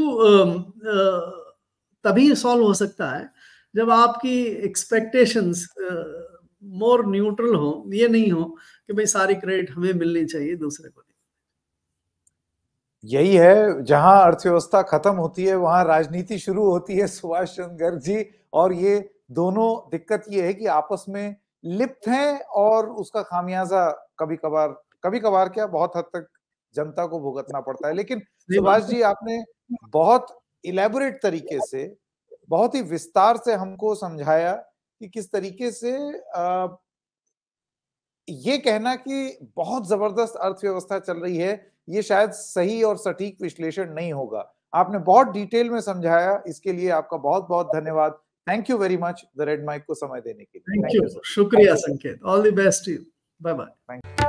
तभी सॉल्व हो सकता है जब आपकी एक्सपेक्टेशंस मोर न्यूट्रल हो, ये नहीं हो कि भाई सारी क्रेडिट हमें मिलनी चाहिए, दूसरे को नहीं। यही है, जहां अर्थव्यवस्था खत्म होती है वहां राजनीति शुरू होती है सुभाष चंद्र गर्ग जी। और ये दोनों दिक्कत ये है कि आपस में लिप्त हैं और उसका खामियाजा कभी कभार क्या बहुत हद तक जनता को भुगतना पड़ता है। लेकिन सुभाष जी, आपने बहुत इलेबोरेट तरीके से, बहुत ही विस्तार से हमको समझाया कि किस तरीके से ये कहना कि बहुत जबरदस्त अर्थव्यवस्था चल रही है, ये शायद सही और सटीक विश्लेषण नहीं होगा। आपने बहुत डिटेल में समझाया, इसके लिए आपका बहुत बहुत धन्यवाद। Thank you very much the red mic को समय देने के लिए। थैंक यू, शुक्रिया Sanket. All the best to you, bye bye.